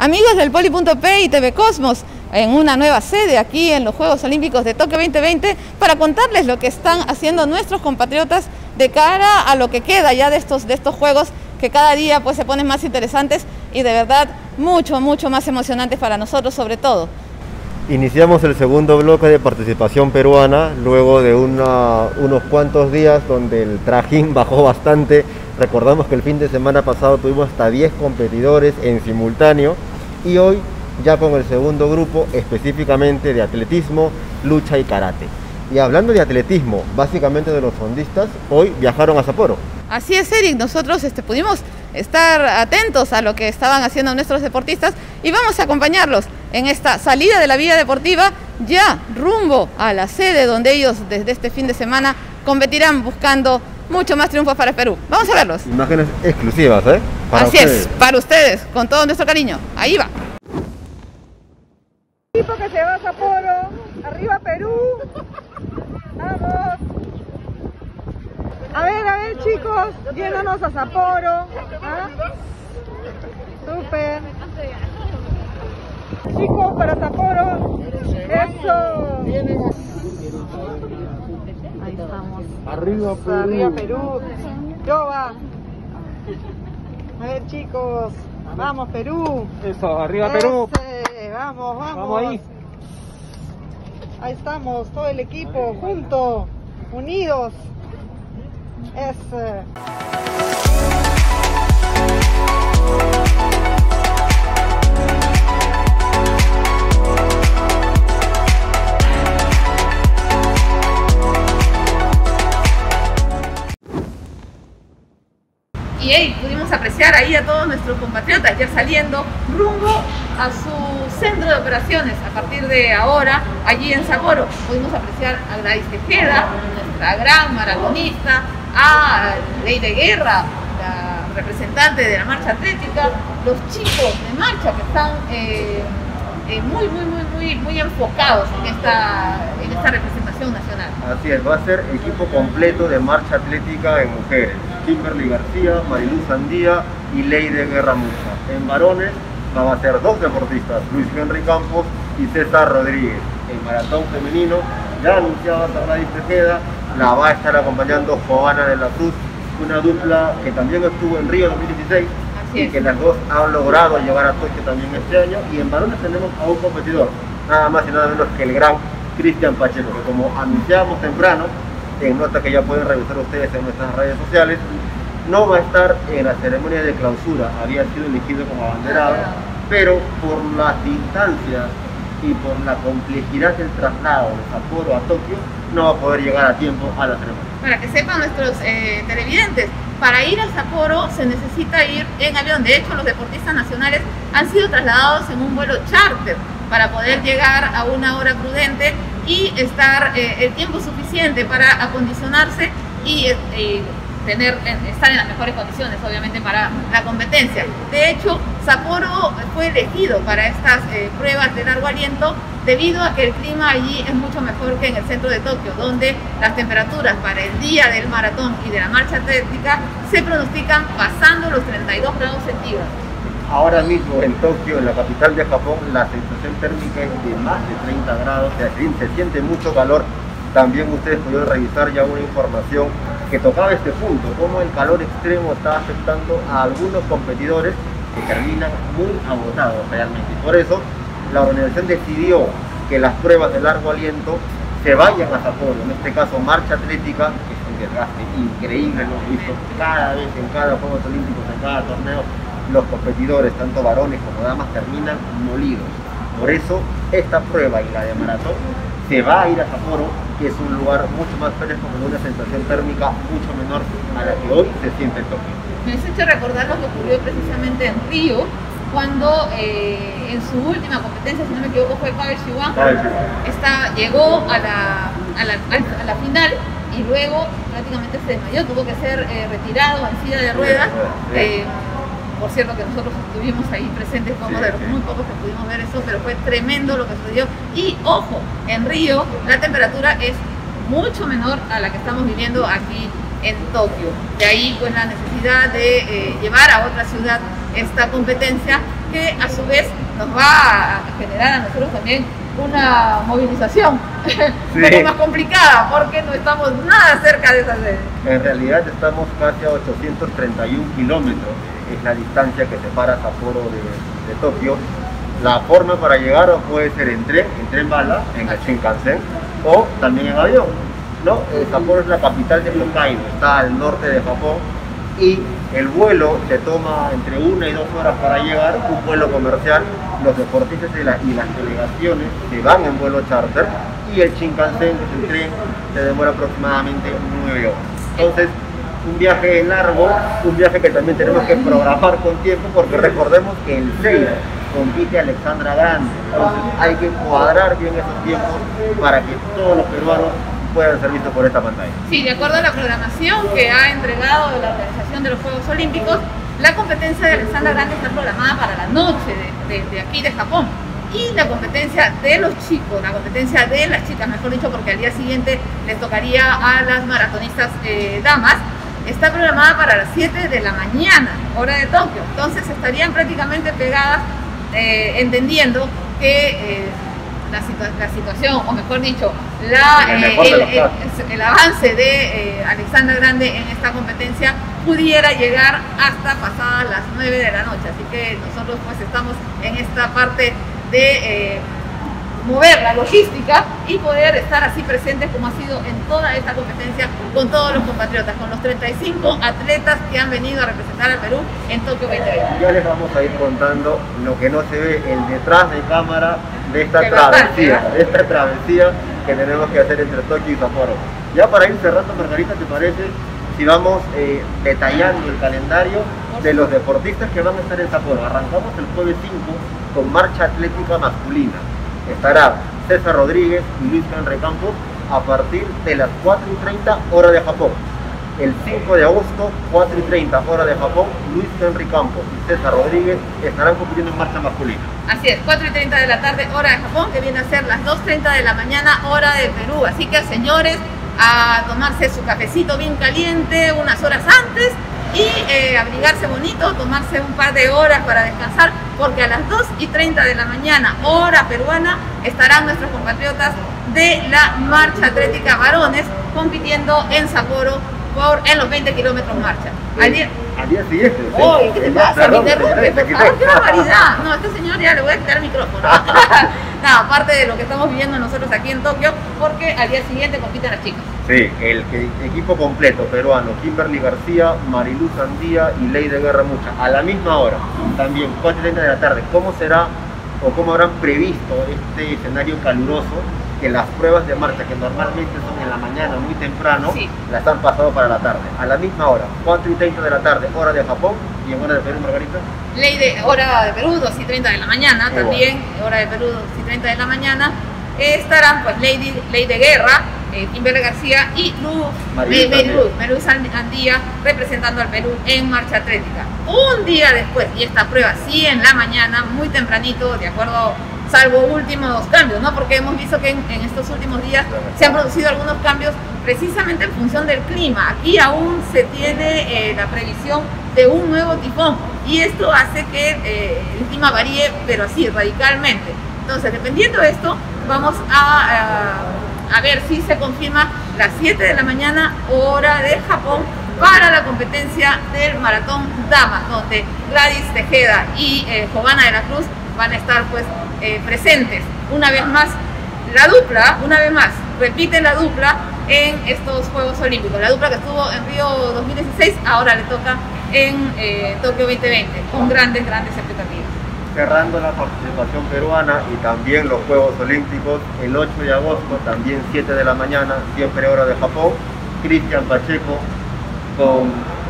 Amigos del Poli.p y TV Cosmos, en una nueva sede aquí en los Juegos Olímpicos de Tokio 2020 para contarles lo que están haciendo nuestros compatriotas de cara a lo que queda ya de estos Juegos que cada día pues se ponen más interesantes y de verdad mucho más emocionantes para nosotros sobre todo. Iniciamos el segundo bloque de participación peruana luego de unos cuantos días donde el trajín bajó bastante. Recordamos que el fin de semana pasado tuvimos hasta 10 competidores en simultáneo y hoy ya con el segundo grupo específicamente de atletismo, lucha y karate. Y hablando de atletismo, básicamente de los fondistas, hoy viajaron a Sapporo. Así es, Eric, nosotros pudimos estar atentos a lo que estaban haciendo nuestros deportistas y vamos a acompañarlos en esta salida de la vida deportiva ya rumbo a la sede donde ellos desde este fin de semana competirán buscando mucho más triunfos para Perú. Vamos a verlos. Imágenes exclusivas, ¿eh? Así es, para ustedes, con todo nuestro cariño. Ahí va. Equipo que se va a Sapporo, arriba Perú. Vamos. A ver chicos, yéndonos a Sapporo. ¿Ah? Súper. Chicos, para Sapporo. Eso. Ahí estamos. Arriba Perú. Arriba Perú. Yo va. A ver chicos, vamos Perú. Eso, arriba Perú. Vamos. Vamos ahí. Ahí estamos, todo el equipo, juntos, unidos. Y hey, pudimos apreciar ahí a todos nuestros compatriotas ya saliendo rumbo a su centro de operaciones a partir de ahora, allí en Sapporo. Pudimos apreciar a Gladys Tejeda, nuestra gran maratonista, a Ley de Guerra, la representante de la marcha atlética, los chicos de marcha que están muy enfocados en esta representación nacional. Así es, va a ser equipo completo de marcha atlética en mujeres. Kimberly García, Mariluz Sandía y Ley de Guerra Mucha. En varones van a ser 2 deportistas, Luis Henry Campos y César Rodríguez. En maratón femenino, ya anunciaba Gladys Tejeda, la va a estar acompañando Joana de la Cruz, una dupla que también estuvo en Río 2016 y que las dos han logrado llegar a Tokio también este año. Y en varones tenemos a un competidor, nada más y nada menos que el gran Cristian Pacheco, que como anunciábamos temprano, en nota que ya pueden revisar ustedes en nuestras redes sociales, no va a estar en la ceremonia de clausura, había sido elegido como abanderado, pero por las distancias y por la complejidad del traslado de Sapporo a Tokio, no va a poder llegar a tiempo a la ceremonia. Para que sepan nuestros televidentes, para ir a Sapporo se necesita ir en avión. De hecho, los deportistas nacionales han sido trasladados en un vuelo charter para poder llegar a una hora prudente y estar el tiempo suficiente para acondicionarse y estar en las mejores condiciones, obviamente, para la competencia. De hecho, Sapporo fue elegido para estas pruebas de largo aliento debido a que el clima allí es mucho mejor que en el centro de Tokio, donde las temperaturas para el día del maratón y de la marcha atlética se pronostican pasando los 32 grados centígrados. Ahora mismo en Tokio, en la capital de Japón, la sensación térmica es de más de 30 grados, se siente mucho calor. También ustedes pudieron revisar ya una información que tocaba este punto, cómo el calor extremo está afectando a algunos competidores que terminan muy agotados realmente. Y por eso la organización decidió que las pruebas de largo aliento se vayan a Sapporo, en este caso marcha atlética, que es un desgaste increíble, lo hemos visto cada vez en cada Juegos Olímpicos, en cada torneo, los competidores, tanto varones como damas, terminan molidos. Por eso esta prueba y la de maratón se va a ir a Sapporo, que es un lugar mucho más fresco, con una sensación térmica mucho menor a la que hoy se siente en Tokio. Me has hecho recordar lo que ocurrió precisamente en Río, cuando en su última competencia, si no me equivoco, fue Pavel Shiwan, llegó a la final y luego prácticamente se desmayó, tuvo que ser retirado en silla de ruedas. Por cierto que nosotros estuvimos ahí presentes como de los muy pocos que pudimos ver eso, pero fue tremendo lo que sucedió. Y ojo, en Río la temperatura es mucho menor a la que estamos viviendo aquí en Tokio. De ahí pues la necesidad de llevar a otra ciudad esta competencia que a su vez nos va a generar a nosotros también una movilización un poco más complicada, porque no estamos nada cerca de esa sede. En realidad estamos casi a 831 kilómetros, es la distancia que separa Sapporo de Tokio. La forma para llegar puede ser en tren bala, en el Shinkansen, o también en avión, ¿no? Sapporo es la capital de Hokkaido, está al norte de Japón, y el vuelo se toma entre 1 y 2 horas para llegar, un vuelo comercial. Los deportistas y las delegaciones se van en vuelo charter, y el Shinkansen, que es el tren, se demora aproximadamente 9 horas. Entonces, un viaje largo, un viaje que también tenemos que programar con tiempo, porque recordemos que el 6 compite Alexandra Grande, entonces hay que cuadrar bien esos tiempos para que todos los peruanos puedan ser vistos por esta pantalla. Sí, de acuerdo a la programación que ha entregado la organización de los Juegos Olímpicos, la competencia de Alexandra Grande está programada para la noche de aquí de Japón. Y la competencia de los chicos, la competencia de las chicas, mejor dicho, porque al día siguiente les tocaría a las maratonistas damas, está programada para las 7 de la mañana, hora de Tokio. Entonces estarían prácticamente pegadas, entendiendo que la situación, o mejor dicho, el avance de Alexandra Grande en esta competencia pudiera llegar hasta pasadas las 9 de la noche. Así que nosotros pues estamos en esta parte de mover la logística y poder estar así presentes como ha sido en toda esta competencia con todos los compatriotas, con los 35 atletas que han venido a representar al Perú en Tokio 2020. Ya les vamos a ir contando lo que no se ve, el detrás de cámara de esta travesía que tenemos que hacer entre Tokio y Sapporo. Ya para ir cerrando, Margarita, ¿te parece si vamos detallando el calendario de los deportistas que van a estar en Sapporo? Arrancamos el jueves 5 con marcha atlética masculina. Estará César Rodríguez y Luis Henry Campos a partir de las 4:30 hora de Japón. El 5 de agosto, 4:30 hora de Japón, Luis Henry Campos y César Rodríguez estarán compitiendo en marcha masculina. Así es, 4:30 de la tarde hora de Japón, que viene a ser las 2:30 de la mañana hora de Perú. Así que, señores, a tomarse su cafecito bien caliente unas horas antes y abrigarse bonito, tomarse un par de horas para descansar, porque a las 2:30 de la mañana, hora peruana, estarán nuestros compatriotas de la marcha atlética varones compitiendo en Sapporo en los 20 kilómetros marcha. Al día siguiente. ¡Uy! ¿Qué te pasa? Me interrumpe, por favor, qué barbaridad. No, a este señor ya le voy a quitar el micrófono. No, aparte de lo que estamos viviendo nosotros aquí en Tokio, porque al día siguiente compiten las chicas. Sí, el equipo completo peruano, Kimberly García, Mariluz Andía y Ley de Guerra Mucha, a la misma hora, también 4:30 de la tarde. ¿Cómo será o cómo habrán previsto este escenario caluroso? Que las pruebas de marcha, que normalmente son en la mañana muy temprano, sí, las han pasado para la tarde, a la misma hora, 4:30 de la tarde, hora de Japón, y en hora de Perú, Margarita. Hora de Perú, 2:30 de la mañana, también hora de Perú, 2:30 de la mañana, estarán pues Ley de Guerra, Kimberly García y Mariluz Andía representando al Perú en marcha atlética. Un día después, y esta prueba sí en la mañana, muy tempranito, de acuerdo, salvo últimos cambios, ¿no? Porque hemos visto que en estos últimos días se han producido algunos cambios precisamente en función del clima. Aquí aún se tiene la previsión de un nuevo tifón, y esto hace que el clima varíe, pero así, radicalmente. Entonces, dependiendo de esto, vamos a ver si se confirma las 7 de la mañana, hora de Japón, para la competencia del maratón damas, donde Gladys Tejeda y Giovanna de la Cruz van a estar pues presentes. Una vez más, repite la dupla en estos Juegos Olímpicos. La dupla que estuvo en Río 2016, ahora le toca en Tokio 2020, con grandes expectativas. Cerrando la participación peruana y también los Juegos Olímpicos, el 8 de agosto, también 7 de la mañana, siempre hora de Japón, Cristian Pacheco con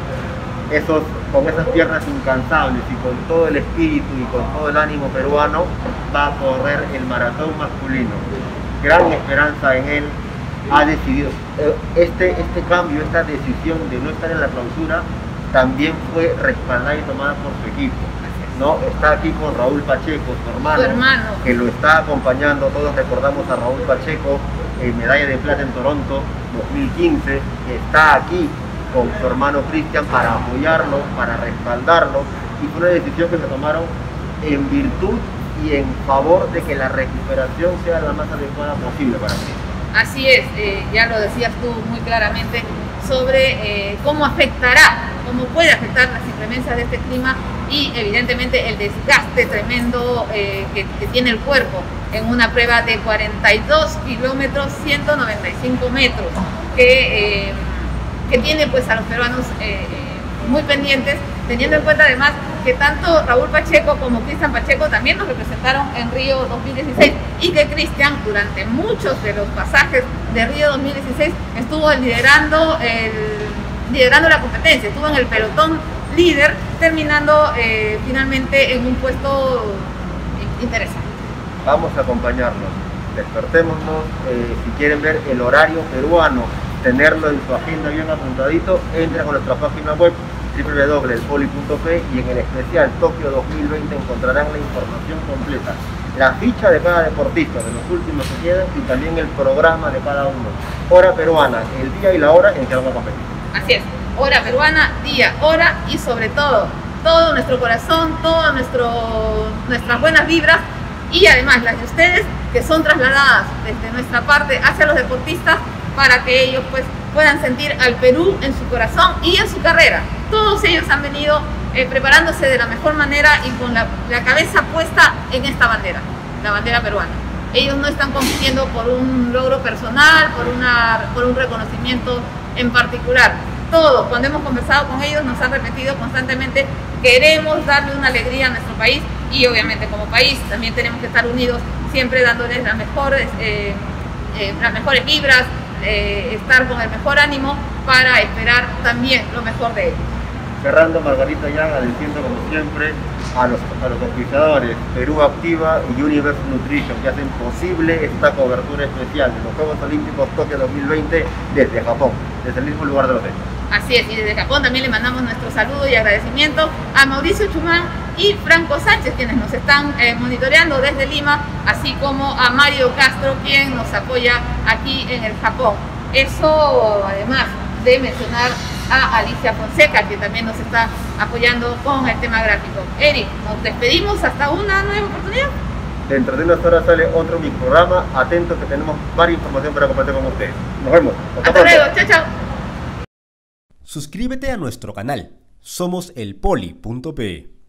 esas piernas incansables y con todo el espíritu y con todo el ánimo peruano, va a correr el maratón masculino. Gran esperanza en él. Ha decidido este cambio, esta decisión de no estar en la clausura, también fue respaldada y tomada por su equipo, ¿no? Está aquí con Raúl Pacheco, su hermano, que lo está acompañando. Todos recordamos a Raúl Pacheco, medalla de plata en Toronto 2015, está aquí con su hermano Cristian para apoyarlo, para respaldarlo, y fue una decisión que se tomaron en virtud y en favor de que la recuperación sea la más adecuada posible para ti. Así es, ya lo decías tú muy claramente sobre cómo afectará, cómo puede afectar las inclemencias de este clima y evidentemente el desgaste tremendo que tiene el cuerpo en una prueba de 42 kilómetros, 195 metros, que tiene pues a los peruanos muy pendientes, teniendo en cuenta además que tanto Raúl Pacheco como Cristian Pacheco también nos representaron en Río 2016 y que Cristian durante muchos de los pasajes de Río 2016 estuvo liderando la competencia, estuvo en el pelotón líder, terminando finalmente en un puesto interesante. Vamos a acompañarlos, despertémonos, si quieren ver el horario peruano, tenerlo en su agenda bien apuntadito, entren a nuestra página web www.elpoli.p y en el especial Tokio 2020 encontrarán la información completa, la ficha de cada deportista, de los últimos que quedan y también el programa de cada uno. Hora peruana, el día y la hora en que vamos a competir. Así es, hora peruana, día, hora y sobre todo nuestro corazón, todas nuestras buenas vibras y además las de ustedes que son trasladadas desde nuestra parte hacia los deportistas para que ellos pues puedan sentir al Perú en su corazón y en su carrera. Todos ellos han venido preparándose de la mejor manera y con la cabeza puesta en esta bandera, la bandera peruana. Ellos no están compitiendo por un logro personal, por un reconocimiento en particular. Todos, cuando hemos conversado con ellos, nos han repetido constantemente: queremos darle una alegría a nuestro país y obviamente como país también tenemos que estar unidos, siempre dándoles las mejores vibras, estar con el mejor ánimo para esperar también lo mejor de ellos. Cerrando, Margarita, ya agradeciendo como siempre a los auspiciadores Perú Activa y Universe Nutrition que hacen posible esta cobertura especial de los Juegos Olímpicos Tokio 2020 desde Japón, desde el mismo lugar de los hechos. Así es, y desde Japón también le mandamos nuestro saludo y agradecimiento a Mauricio Chumán y Franco Sánchez, quienes nos están monitoreando desde Lima, así como a Mario Castro, quien nos apoya aquí en el Japón. Eso además de mencionar a Alicia Fonseca, que también nos está apoyando con el tema gráfico. Eric, nos despedimos hasta una nueva oportunidad. Dentro de unas horas sale otro micrograma, atentos que tenemos varias información para compartir con ustedes. Nos vemos. Hasta luego, chao, chao. Suscríbete a nuestro canal. Somos elpoli.pe.